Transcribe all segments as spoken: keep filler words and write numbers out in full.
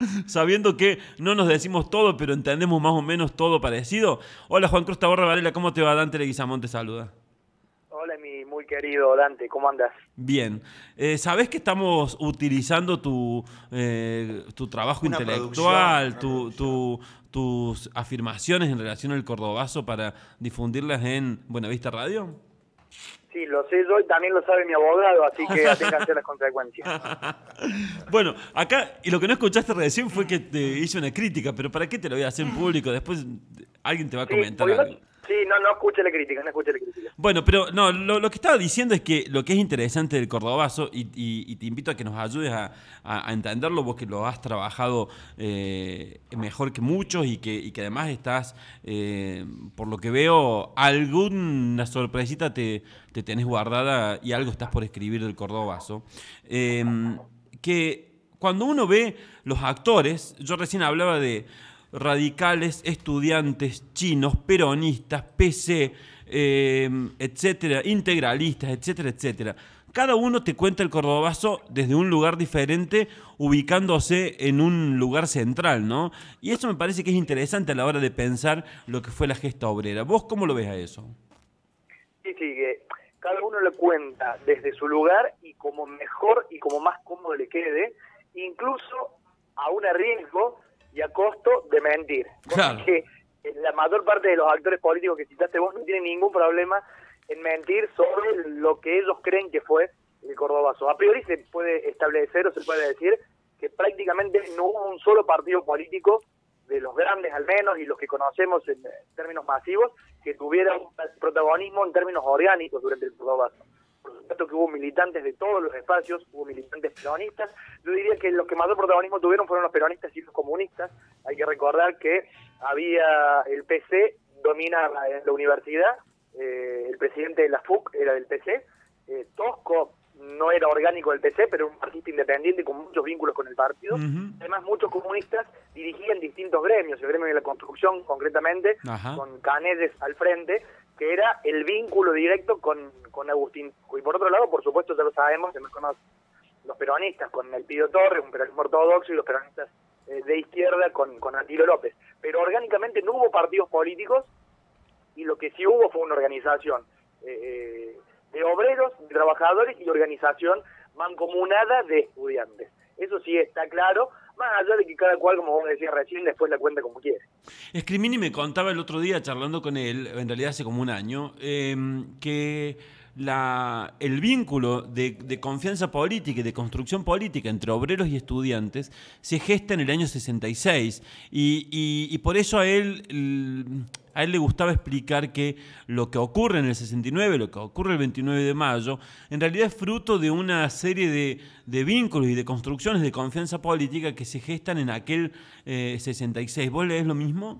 Sabiendo que no nos decimos todo, pero entendemos más o menos todo parecido. Hola Juan Cruz Taborra Varela, ¿cómo te va? Dante Leguizamón te saluda. Hola, mi muy querido Dante, ¿cómo andas? Bien. Eh, ¿Sabés que estamos utilizando tu, eh, tu trabajo Una producción, intelectual, una tu, producción. tu- tus afirmaciones en relación al cordobazo para difundirlas en Buenavista Radio? Sí, lo sé yo y también lo sabe mi abogado, así que aténganse a las consecuencias. Bueno, acá, y lo que no escuchaste recién fue que te hice una crítica, pero ¿para qué te lo voy a hacer en público? Después alguien te va a Sí, comentar porque no, algo. sí, no, no escuche la crítica, no escuche la crítica. Bueno, pero no, lo, lo que estaba diciendo es que lo que es interesante del cordobazo, y, y- y te invito a que nos ayudes a, a- a entenderlo, vos que lo has trabajado eh, mejor que muchos y que, y que además estás, eh, por lo que veo, alguna sorpresita te, te tenés guardada y algo estás por escribir del cordobazo. Eh, que cuando uno ve los actores, yo recién hablaba de radicales, estudiantes, chinos, peronistas, P C, eh, etcétera, integralistas, etcétera, etcétera. Cada uno te cuenta el cordobazo desde un lugar diferente, ubicándose en un lugar central, ¿no? Y eso me parece que es interesante a la hora de pensar lo que fue la gesta obrera. ¿Vos cómo lo ves a eso? Sí, sí, que cada uno lo cuenta desde su lugar y como mejor y como más cómodo le quede, incluso aún a riesgo y a costo de mentir. Claro. Porque la mayor parte de los actores políticos que citaste vos no tienen ningún problema en mentir sobre lo que ellos creen que fue el cordobazo. A priori se puede establecer o se puede decir que prácticamente no hubo un solo partido político, de los grandes al menos y los que conocemos en términos masivos, que tuviera un protagonismo en términos orgánicos durante el cordobazo. Por supuesto que hubo militantes de todos los espacios, hubo militantes peronistas. Yo diría que los que mayor protagonismo tuvieron fueron los peronistas y los comunistas. Hay que recordar que había el P C, dominaba en la universidad, eh, el presidente de la F U C era del P C, eh, Tosco no era orgánico del P C, pero era un partido independiente con muchos vínculos con el partido. Uh-huh. Además, muchos comunistas dirigían distintos gremios, el gremio de la construcción concretamente, Ajá. con Canedes al frente, que era el vínculo directo con, con Agustín. Y por otro lado, por supuesto, ya lo sabemos, se conocen los peronistas con Elpidio Torres, un peronismo ortodoxo, y los peronistas eh, de izquierda con, con Atilio López. Pero orgánicamente no hubo partidos políticos, y lo que sí hubo fue una organización eh, de obreros, de trabajadores y organización mancomunada de estudiantes. Eso sí está claro, más allá de que cada cual, como vos decías recién, después la cuenta como quiere. Escrimini me contaba el otro día, charlando con él, en realidad hace como un año, eh, que la, el vínculo de, de confianza política y de construcción política entre obreros y estudiantes se gesta en el año sesenta y seis. Y, y, y por eso a él, a él le gustaba explicar que lo que ocurre en el sesenta y nueve, lo que ocurre el veintinueve de mayo, en realidad es fruto de una serie de, de vínculos y de construcciones de confianza política que se gestan en aquel eh, sesenta y seis. ¿Vos leés lo mismo?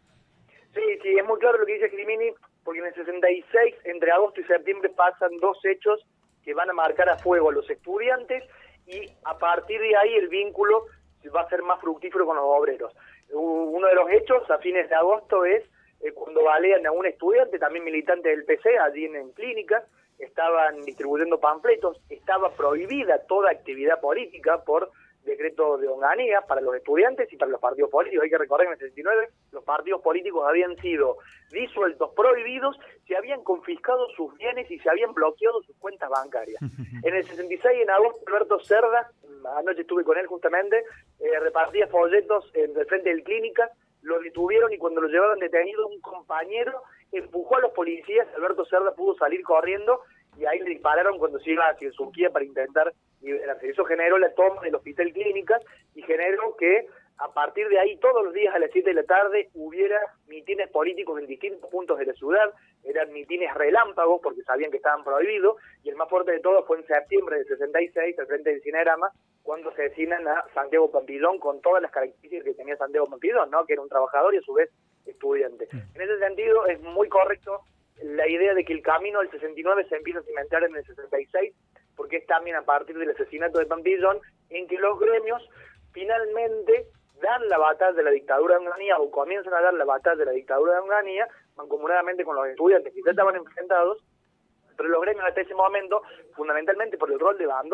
Sí, sí, es muy claro lo que dice Crimini, porque en el sesenta y seis, entre agosto y septiembre, pasan dos hechos que van a marcar a fuego a los estudiantes y a partir de ahí el vínculo va a ser más fructífero con los obreros. Uno de los hechos a fines de agosto es eh, cuando balean a un estudiante, también militante del P C, allí en, en clínicas, estaban distribuyendo panfletos, estaba prohibida toda actividad política por decreto de Onganía para los estudiantes y para los partidos políticos. Hay que recordar que en el sesenta y nueve los partidos políticos habían sido disueltos, prohibidos, se habían confiscado sus bienes y se habían bloqueado sus cuentas bancarias. En el sesenta y seis, en agosto, Alberto Cerda, anoche estuve con él justamente, eh, repartía folletos en el frente del Clínica, lo detuvieron y cuando lo llevaban detenido, un compañero empujó a los policías, Alberto Cerda pudo salir corriendo y ahí le dispararon cuando se iba hacia Surquía para intentar liberarse. Eso generó la toma del hospital Clínicas y generó que a partir de ahí todos los días a las siete de la tarde hubiera mitines políticos en distintos puntos de la ciudad, eran mitines relámpagos porque sabían que estaban prohibidos, y el más fuerte de todos fue en septiembre del sesenta y seis, al frente del Cinerama, cuando se asesinan a Santiago Pampillón con todas las características que tenía Santiago Pampillón, ¿no? Que era un trabajador y a su vez estudiante. En ese sentido es muy correcto la idea de que el camino del sesenta y nueve se empieza a cimentar en el sesenta y seis, porque es también a partir del asesinato de Pampillón en que los gremios finalmente dan la batalla de la dictadura de Onganía o comienzan a dar la batalla de la dictadura de Onganía mancomunadamente con los estudiantes que ya estaban enfrentados, pero los gremios hasta ese momento, fundamentalmente por el rol de Bandor,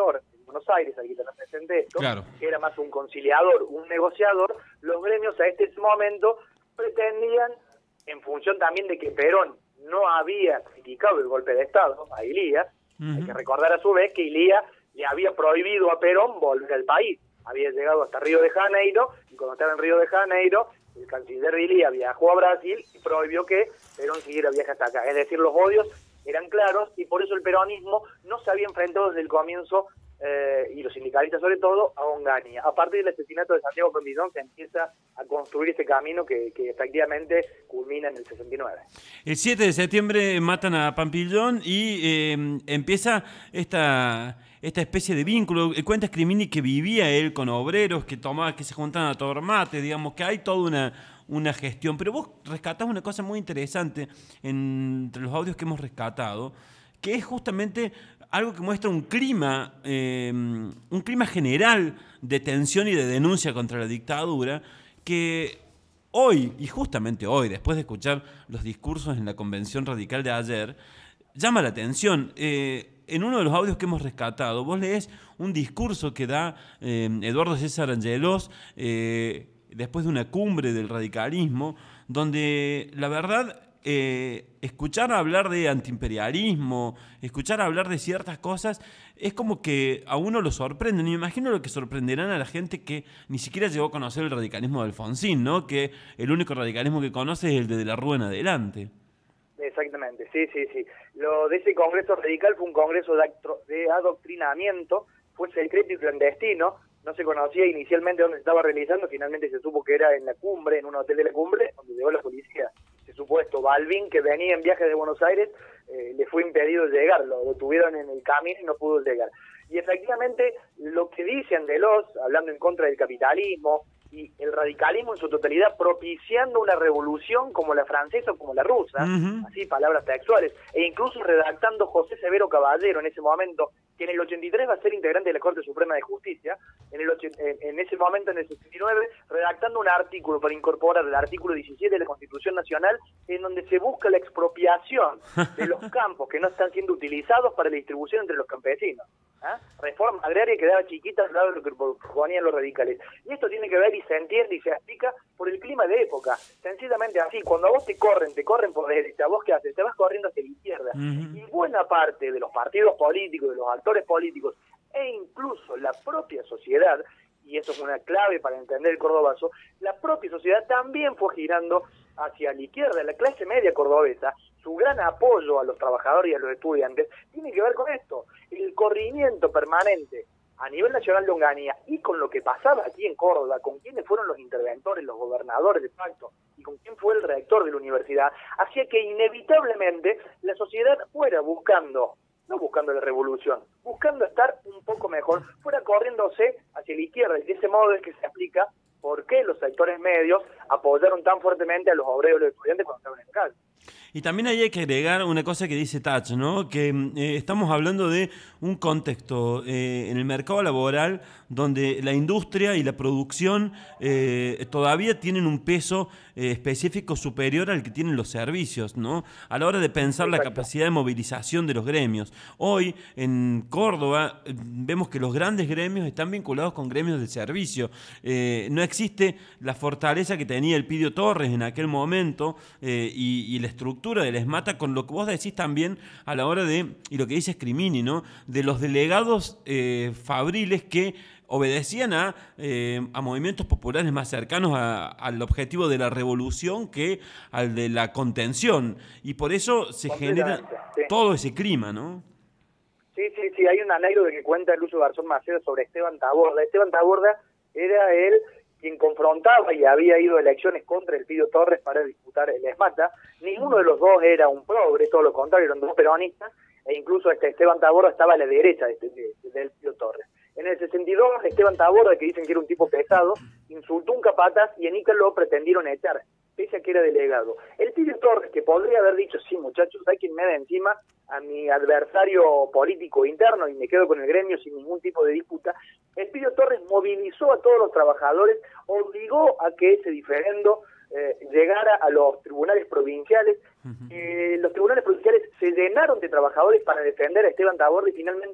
Buenos Aires, hay que tener presente esto, claro. que era más un conciliador, un negociador, los gremios a este momento pretendían, en función también de que Perón no había criticado el golpe de Estado a Ilía, uh-huh. hay que recordar a su vez que Ilía le había prohibido a Perón volver al país, había llegado hasta Río de Janeiro, y cuando estaba en Río de Janeiro, el canciller Ilía viajó a Brasil y prohibió que Perón siguiera viaje hasta acá. Es decir, los odios eran claros y por eso el peronismo no se había enfrentado desde el comienzo, eh, y los sindicalistas sobre todo, a Onganía. A partir del asesinato de Santiago Pampillón se empieza a construir este camino que, que efectivamente culmina en el sesenta y nueve. El siete de septiembre matan a Pampillón y eh, empieza esta... esta especie de vínculo. Cuenta Scrimini que vivía él con obreros, que tomaba, que se juntaban a tomar mate, digamos, que hay toda una, una gestión. Pero vos rescatás una cosa muy interesante entre los audios que hemos rescatado, que es justamente algo que muestra un clima, eh, un clima general de tensión y de denuncia contra la dictadura, que hoy, y justamente hoy, después de escuchar los discursos en la Convención Radical de ayer, llama la atención. Eh, En uno de los audios que hemos rescatado, vos lees un discurso que da eh, Eduardo César Angelos eh, después de una cumbre del radicalismo, donde la verdad, eh, escuchar hablar de antiimperialismo, escuchar hablar de ciertas cosas, es como que a uno lo sorprende. Y me imagino lo que sorprenderán a la gente que ni siquiera llegó a conocer el radicalismo de Alfonsín, ¿no? Que el único radicalismo que conoce es el de De la Rúa en adelante. Exactamente, sí, sí, sí. Lo de ese congreso radical fue un congreso de, de adoctrinamiento, fue secreto y clandestino, no se conocía inicialmente dónde se estaba realizando, finalmente se supo que era en la cumbre, en un hotel de la cumbre, donde llegó la policía. Se supo esto, Balbín, que venía en viaje de Buenos Aires, eh, le fue impedido llegar, lo detuvieron en el camino y no pudo llegar. Y efectivamente, lo que dice Angelos, hablando en contra del capitalismo, y el radicalismo en su totalidad propiciando una revolución como la francesa o como la rusa, uh-huh. así palabras textuales, e incluso redactando José Severo Caballero en ese momento, que en el ochenta y tres va a ser integrante de la Corte Suprema de Justicia, en, el ochenta, en ese momento, en el sesenta y nueve, redactando un artículo para incorporar el artículo diecisiete de la Constitución Nacional, en donde se busca la expropiación de los campos que no están siendo utilizados para la distribución entre los campesinos. ¿Ah? Reforma agraria que daba chiquita al lado de lo que proponían los radicales. Y esto tiene que ver y se entiende y se explica por el clima de época. Sencillamente así, cuando a vos te corren, te corren por derecha, ¿vos qué haces? Te vas corriendo hacia la izquierda. Uh-huh. Y buena parte de los partidos políticos, de los actores políticos, e incluso la propia sociedad, y eso es una clave para entender el cordobazo, la propia sociedad también fue girando hacia la izquierda. La clase media cordobesa, su gran apoyo a los trabajadores y a los estudiantes, tiene que ver con esto, el corrimiento permanente a nivel nacional de Onganía y con lo que pasaba aquí en Córdoba, con quiénes fueron los interventores, los gobernadores de facto, y con quién fue el rector de la universidad, hacía que inevitablemente la sociedad fuera buscando, no buscando la revolución, buscando estar un poco mejor, fuera corriéndose hacia la izquierda, y de ese modo es que se explica por qué los sectores medios apoyaron tan fuertemente a los obreros y los estudiantes cuando estaban en la calle. Y también ahí hay que agregar una cosa que dice Tach, ¿no? Que eh, estamos hablando de un contexto eh, en el mercado laboral donde la industria y la producción eh, todavía tienen un peso eh, específico superior al que tienen los servicios, ¿no? A la hora de pensar Exacto. la capacidad de movilización de los gremios. Hoy en Córdoba eh, vemos que los grandes gremios están vinculados con gremios de servicio. Eh, no existe la fortaleza que tenía el Pidio Torres en aquel momento eh, y, y la estructura del ESMATA, con lo que vos decís también a la hora de, y lo que dice Scrimini, ¿no? De los delegados eh, fabriles que obedecían a, eh, a movimientos populares más cercanos a, al objetivo de la revolución que al de la contención. Y por eso se genera sí. todo ese clima, ¿no? Sí, sí, sí. Hay una anécdota que cuenta Lucio Garzón Macedo sobre Esteban Taborda. Esteban Taborda era él quien confrontaba y había ido a elecciones contra el Pidio Torres para disputar el ESMATA. Ninguno de los dos era un progre, todo lo contrario, eran dos peronistas, e incluso este Esteban Taborda estaba a la derecha de, de, de, del Pidio Torres. En el sesenta y dos, Esteban Taborda, que dicen que era un tipo pesado, insultó un capataz y en Ica lo pretendieron echar, pese a que era delegado. El Pidio Torres, que podría haber dicho, sí muchachos, hay quien me da encima a mi adversario político interno y me quedo con el gremio sin ningún tipo de disputa, el Pidio Torres movilizó a todos los trabajadores, obligó a que ese diferendo eh, llegara a los tribunales provinciales. Uh-huh. eh, los tribunales provinciales se llenaron de trabajadores para defender a Esteban Taborda y finalmente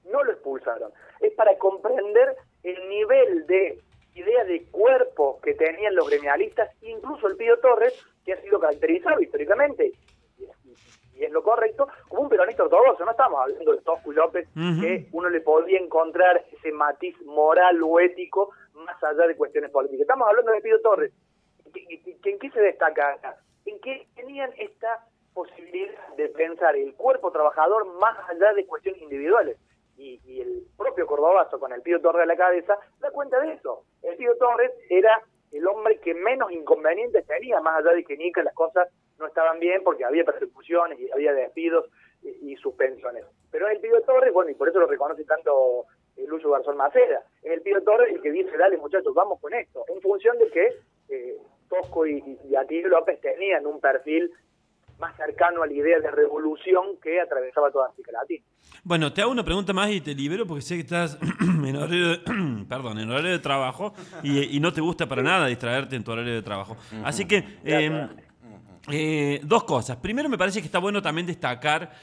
no lo expulsaron. Es para comprender el nivel de idea de cuerpo que tenían los gremialistas, incluso el Pío Torres, que ha sido caracterizado históricamente, y es lo correcto, como un peronista ortodoxo. No estamos hablando de Tosco y López, uh-huh. que uno le podía encontrar ese matiz moral o ético más allá de cuestiones políticas. Estamos hablando de Pío Torres. ¿En qué se destaca acá? En que tenían esta posibilidad de pensar el cuerpo trabajador más allá de cuestiones individuales. Y, y el propio Cordobazo, con el Pío Torres a la cabeza, da cuenta de eso. El Pío Torres era el hombre que menos inconvenientes tenía, más allá de que en Ica las cosas no estaban bien porque había persecuciones y había despidos y, y suspensiones. Pero el Pío Torres, bueno, y por eso lo reconoce tanto el Lucho Garzón Maceda, es el Pío Torres el que dice, dale muchachos, vamos con esto, en función de que eh, Tosco y, y Atilio López tenían un perfil más cercano a la idea de revolución que atravesaba toda América Latina. Bueno, te hago una pregunta más y te libero porque sé que estás en horario de, perdón, en horario de trabajo y, y no te gusta para nada distraerte en tu horario de trabajo. Así que, eh, eh, dos cosas. Primero, me parece que está bueno también destacar,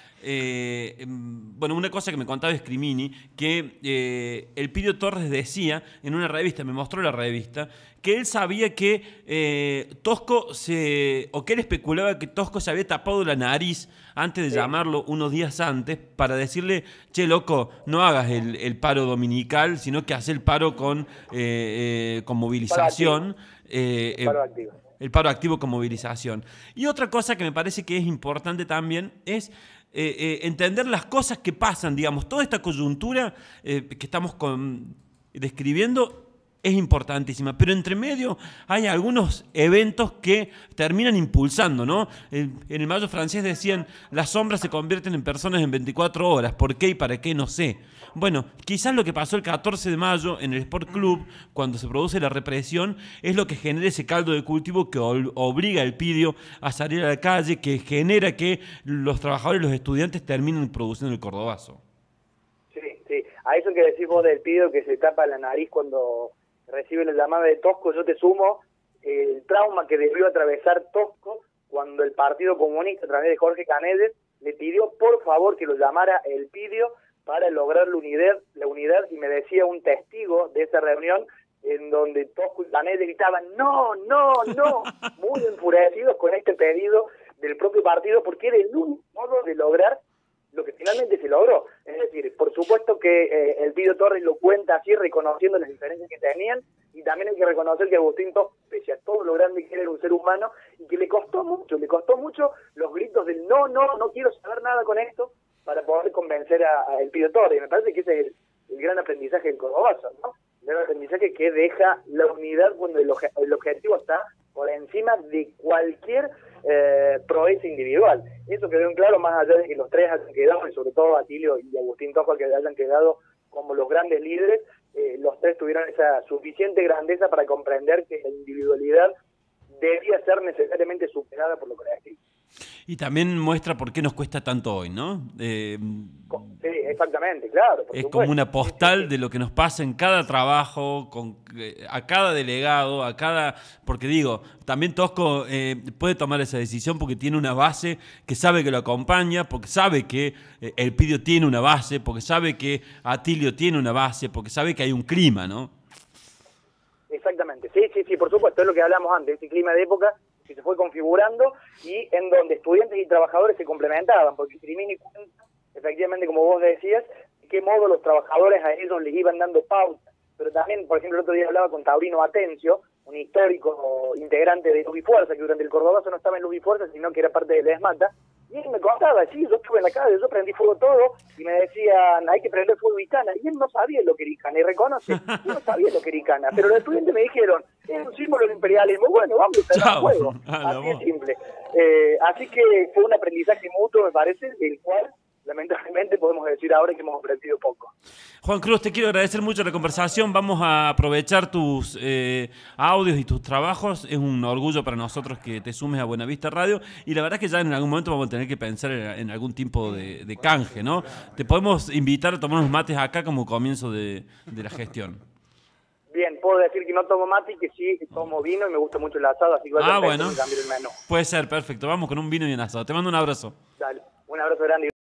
eh, bueno, una cosa que me contaba Scrimini, que eh, el Pío Torres decía en una revista, me mostró la revista, que él sabía que eh, Tosco se, o que él especulaba que Tosco se había tapado la nariz antes de sí. llamarlo unos días antes para decirle, che, loco, no hagas el, el paro dominical, sino que hace el paro con, eh, eh, con movilización. Eh, el paro activo. El paro activo con movilización. Y otra cosa que me parece que es importante también es eh, eh, entender las cosas que pasan, digamos, toda esta coyuntura eh, que estamos con, describiendo es importantísima, pero entre medio hay algunos eventos que terminan impulsando, ¿no? En el Mayo francés decían, las sombras se convierten en personas en veinticuatro horas, ¿por qué y para qué? No sé. Bueno, quizás lo que pasó el catorce de mayo en el Sport Club, cuando se produce la represión, es lo que genera ese caldo de cultivo que obliga al Pidio a salir a la calle, que genera que los trabajadores y los estudiantes terminen produciendo el Cordobazo. Sí, sí. A eso que decís vos del Pidio que se tapa la nariz cuando recibe la llamada de Tosco, yo te sumo el trauma que debió atravesar Tosco cuando el Partido Comunista, a través de Jorge Canedes, le pidió por favor que lo llamara el Pidio para lograr la unidad, la unidad, y me decía un testigo de esa reunión en donde Tosco y Canedes gritaban no, no, no, muy enfurecidos con este pedido del propio partido, porque era el único modo de lograr lo que finalmente se logró. Es decir, por supuesto que eh, el Pío Torres lo cuenta así, reconociendo las diferencias que tenían, y también hay que reconocer que Agustín Tosco, pese a todo lo grande que era un ser humano, y que le costó mucho, le costó mucho los gritos del no, no, no quiero saber nada con esto, para poder convencer a, a el Pío Torres. Y me parece que ese es el, el gran aprendizaje del Cordobazo, ¿no? El gran aprendizaje que deja la unidad cuando el, oje, el objetivo está por encima de cualquier eh, proeza individual. Eso quedó en claro, más allá de que los tres hayan quedado, y sobre todo Atilio y Agustín Tosco, que hayan quedado como los grandes líderes, eh, los tres tuvieron esa suficiente grandeza para comprender que la individualidad debía ser necesariamente superada por lo colectivo. Y también muestra por qué nos cuesta tanto hoy, ¿no? Eh, sí, exactamente, claro. Es supuesto. Como una postal de lo que nos pasa en cada trabajo, con, a cada delegado, a cada... Porque digo, también Tosco eh, puede tomar esa decisión porque tiene una base que sabe que lo acompaña, porque sabe que eh, el Pidio tiene una base, porque sabe que Atilio tiene una base, porque sabe que hay un clima, ¿no? Exactamente, sí, sí, sí, por supuesto, es lo que hablamos antes, ese clima de época que se fue configurando y en donde estudiantes y trabajadores se complementaban, porque Scrimini cuenta, efectivamente, como vos decías, de qué modo los trabajadores a ellos les iban dando pauta. Pero también, por ejemplo, el otro día hablaba con Taurino Atencio, un histórico integrante de Luz y Fuerza, que durante el Cordobazo no estaba en Luz y Fuerza, sino que era parte de la ESMATA, y él me contaba, sí, yo estuve en la calle, yo prendí fuego todo, y me decían, hay que prender fuego Icana, y él no sabía lo que era Icana, y reconoce, yo no sabía lo que era Icana, pero los estudiantes me dijeron, es un símbolo del imperialismo, bueno, vamos a prender fuego, así es simple. Eh, así que fue un aprendizaje mutuo, me parece, del cual lamentablemente podemos decir ahora que hemos aprendido poco. Juan Cruz, te quiero agradecer mucho la conversación. Vamos a aprovechar tus eh, audios y tus trabajos. Es un orgullo para nosotros que te sumes a Buenavista Radio. Y la verdad es que ya en algún momento vamos a tener que pensar en, en algún tipo de, de canje, ¿no? Te podemos invitar a tomar unos mates acá como comienzo de, de la gestión. Bien, puedo decir que no tomo mate y que sí tomo vino y me gusta mucho el asado, así que voy a ah, bueno. cambiar el menú. Puede ser, perfecto. Vamos con un vino y un asado. Te mando un abrazo. Dale, un abrazo grande.